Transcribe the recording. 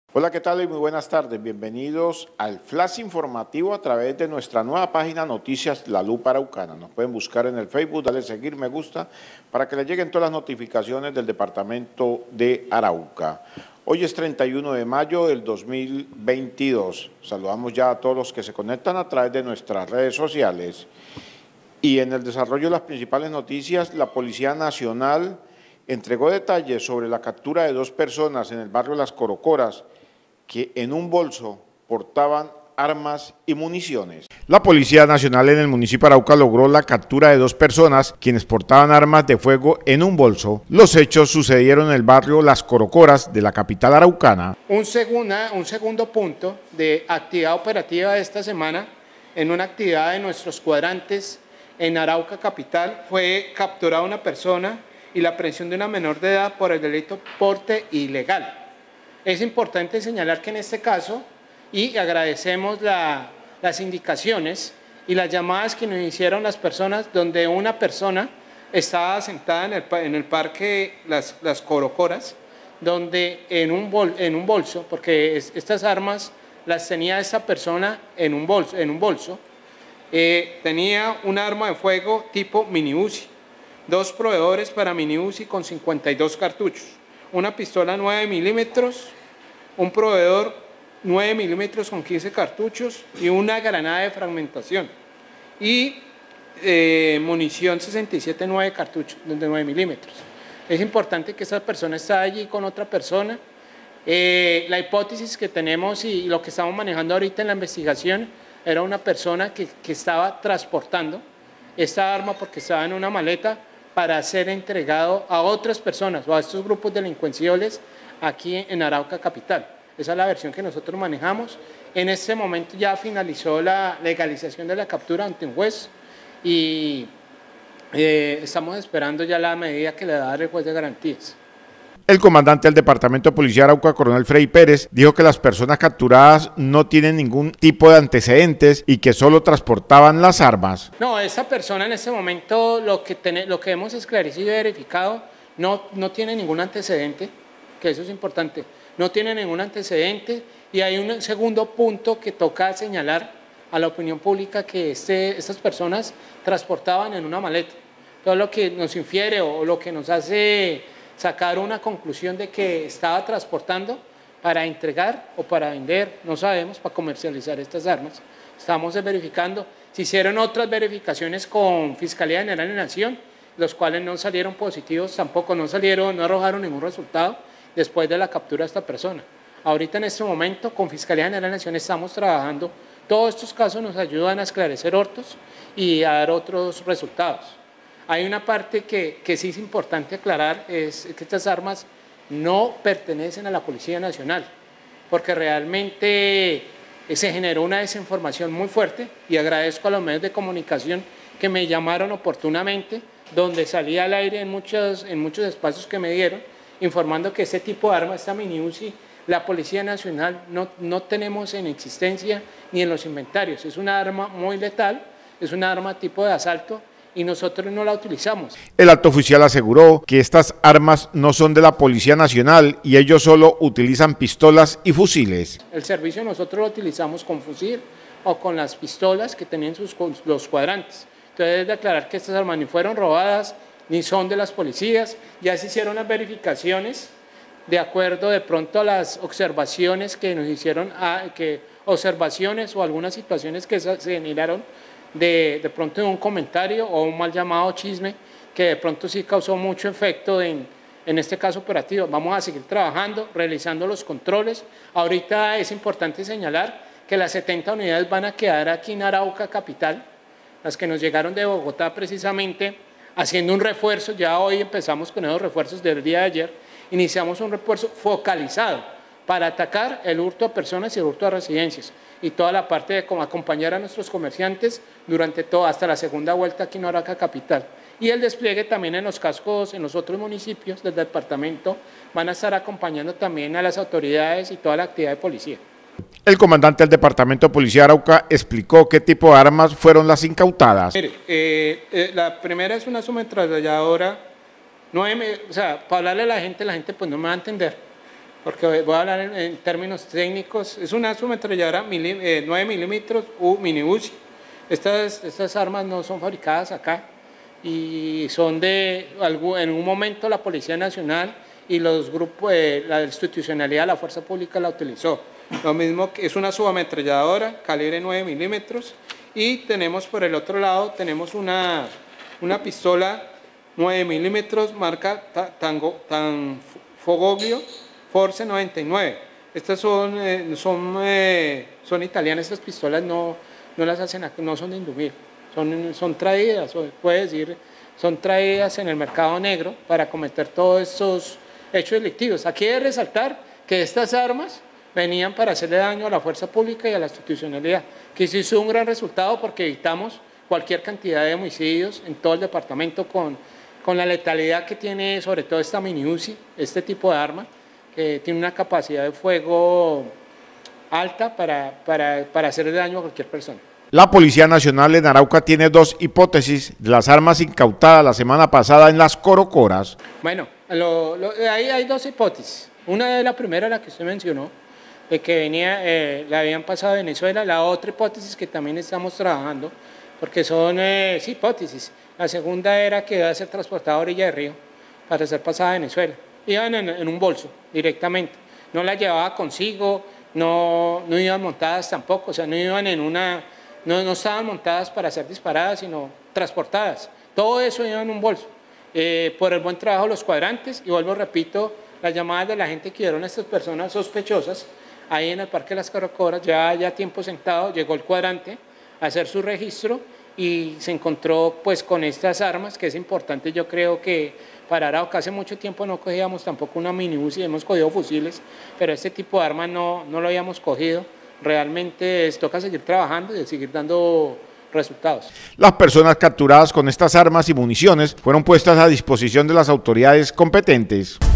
Hola, ¿qué tal? Y muy buenas tardes. Bienvenidos al Flash Informativo a través de nuestra nueva página Noticias La Lupa Araucana. Nos pueden buscar en el Facebook, darle seguir, me gusta, para que les lleguen todas las notificaciones del departamento de Arauca. Hoy es 31 de mayo del 2022. Saludamos ya a todos los que se conectan a través de nuestras redes sociales. Y en el desarrollo de las principales noticias, la Policía Nacional entregó detalles sobre la captura de 2 personas en el barrio Las Corocoras que en un bolso portaban armas y municiones. La Policía Nacional en el municipio de Arauca logró la captura de 2 personas quienes portaban armas de fuego en un bolso. Los hechos sucedieron en el barrio Las Corocoras de la capital araucana. Un segundo punto de actividad operativa de esta semana, en una actividad de nuestros cuadrantes en Arauca capital, fue capturada una persona y la aprehensión de una menor de edad por el delito porte ilegal. Es importante señalar que en este caso, y agradecemos las indicaciones y las llamadas que nos hicieron las personas, donde una persona estaba sentada en el parque Las Corocoras, donde en un bolso, porque estas armas las tenía esta persona en un bolso, tenía un arma de fuego tipo mini Uzi, 2 proveedores para mini Uzi con 52 cartuchos, una pistola 9 milímetros, un proveedor 9 milímetros con 15 cartuchos y una granada de fragmentación y munición 67 9 cartuchos de 9 milímetros. Es importante que esta persona está allí con otra persona. La hipótesis que tenemos y lo que estamos manejando ahorita en la investigación era una persona que estaba transportando esta arma porque estaba en una maleta para ser entregado a otras personas o a estos grupos delincuenciales aquí en Arauca capital. Esa es la versión que nosotros manejamos. En este momento ya finalizó la legalización de la captura ante un juez y estamos esperando ya la medida que le da el juez de garantías. El comandante del Departamento de Policía de Arauca, coronel Freddy Pérez, dijo que las personas capturadas no tienen ningún tipo de antecedentes y que solo transportaban las armas. No, esta persona en este momento lo que hemos esclarecido y verificado no tiene ningún antecedente, que eso es importante, no tiene ningún antecedente y hay un segundo punto que toca señalar a la opinión pública que estas personas transportaban en una maleta. Todo lo que nos infiere o lo que nos hace sacar una conclusión de que estaba transportando para entregar o para vender, no sabemos, para comercializar estas armas. Estamos verificando, se hicieron otras verificaciones con Fiscalía General de la Nación, los cuales no salieron positivos, tampoco no arrojaron ningún resultado después de la captura de esta persona. Ahorita en este momento con Fiscalía General de la Nación estamos trabajando, todos estos casos nos ayudan a esclarecer hurtos y a dar otros resultados. Hay una parte que sí es importante aclarar, es que estas armas no pertenecen a la Policía Nacional, porque realmente se generó una desinformación muy fuerte y agradezco a los medios de comunicación que me llamaron oportunamente, donde salí al aire en muchos espacios que me dieron, informando que este tipo de arma, esta mini Uzi, la Policía Nacional no tenemos en existencia ni en los inventarios. Es una arma muy letal, es una arma tipo de asalto, y nosotros no la utilizamos. El alto oficial aseguró que estas armas no son de la Policía Nacional y ellos solo utilizan pistolas y fusiles. El servicio nosotros lo utilizamos con fusil o con las pistolas que tenían los cuadrantes. Entonces es de aclarar que estas armas ni fueron robadas ni son de las policías. Ya se hicieron las verificaciones de acuerdo de pronto a las observaciones que nos hicieron, observaciones o algunas situaciones que se generaron de pronto de un comentario o un mal llamado chisme que de pronto sí causó mucho efecto en este caso operativo. Vamos a seguir trabajando, realizando los controles. Ahorita es importante señalar que las 70 unidades van a quedar aquí en Arauca capital, las que nos llegaron de Bogotá precisamente, haciendo un refuerzo. Ya hoy empezamos con esos refuerzos del día de ayer, iniciamos un refuerzo focalizado para atacar el hurto a personas y el hurto a residencias y toda la parte de cómo acompañar a nuestros comerciantes durante hasta la segunda vuelta aquí en Arauca capital. Y el despliegue también en los cascos, en los otros municipios del departamento, van a estar acompañando también a las autoridades y toda la actividad de policía. El comandante del Departamento de Policía de Arauca explicó qué tipo de armas fueron las incautadas. Mire, la primera es una subametralladora, para hablarle a la gente pues no me va a entender, porque voy a hablar en términos técnicos. Es una subametralladora 9 milímetros mini Uzi. Estas armas no son fabricadas acá y son en un momento la Policía Nacional y los grupos, la institucionalidad de la Fuerza Pública la utilizó. Lo mismo que es una subametralladora, calibre 9 milímetros, y tenemos por el otro lado, tenemos una pistola 9 milímetros, marca Fogoglio Force 99. Estas son italianas, estas pistolas no las hacen aquí, no son de Indumil, son traídas, puede decir, son traídas en el mercado negro para cometer todos estos hechos delictivos. Aquí hay que resaltar que estas armas venían para hacerle daño a la fuerza pública y a la institucionalidad, que se hizo un gran resultado porque evitamos cualquier cantidad de homicidios en todo el departamento con la letalidad que tiene sobre todo esta mini Uzi, este tipo de arma, que tiene una capacidad de fuego alta para hacer daño a cualquier persona. La Policía Nacional en Arauca tiene dos hipótesis de las armas incautadas la semana pasada en las Corocoras. Bueno, ahí hay dos hipótesis. Una es la primera, la que usted mencionó, de que la habían pasado a Venezuela. La otra hipótesis que también estamos trabajando, porque son hipótesis. La segunda era que iba a ser transportada a orilla de río para ser pasada a Venezuela. Iban en un bolso directamente. No la llevaba consigo, no iban montadas tampoco, o sea, no iban no estaban montadas para ser disparadas, sino transportadas. Todo eso iba en un bolso. Por el buen trabajo de los cuadrantes, y vuelvo, repito, las llamadas de la gente que vieron a estas personas sospechosas, ahí en el Parque de las Corocoras, ya tiempo sentado, llegó el cuadrante a hacer su registro y se encontró pues con estas armas, que es importante. Yo creo que para Arauca hace mucho tiempo no cogíamos tampoco una mini Uzi, hemos cogido fusiles, pero este tipo de armas no lo habíamos cogido. Realmente toca seguir trabajando y seguir dando resultados. Las personas capturadas con estas armas y municiones fueron puestas a disposición de las autoridades competentes.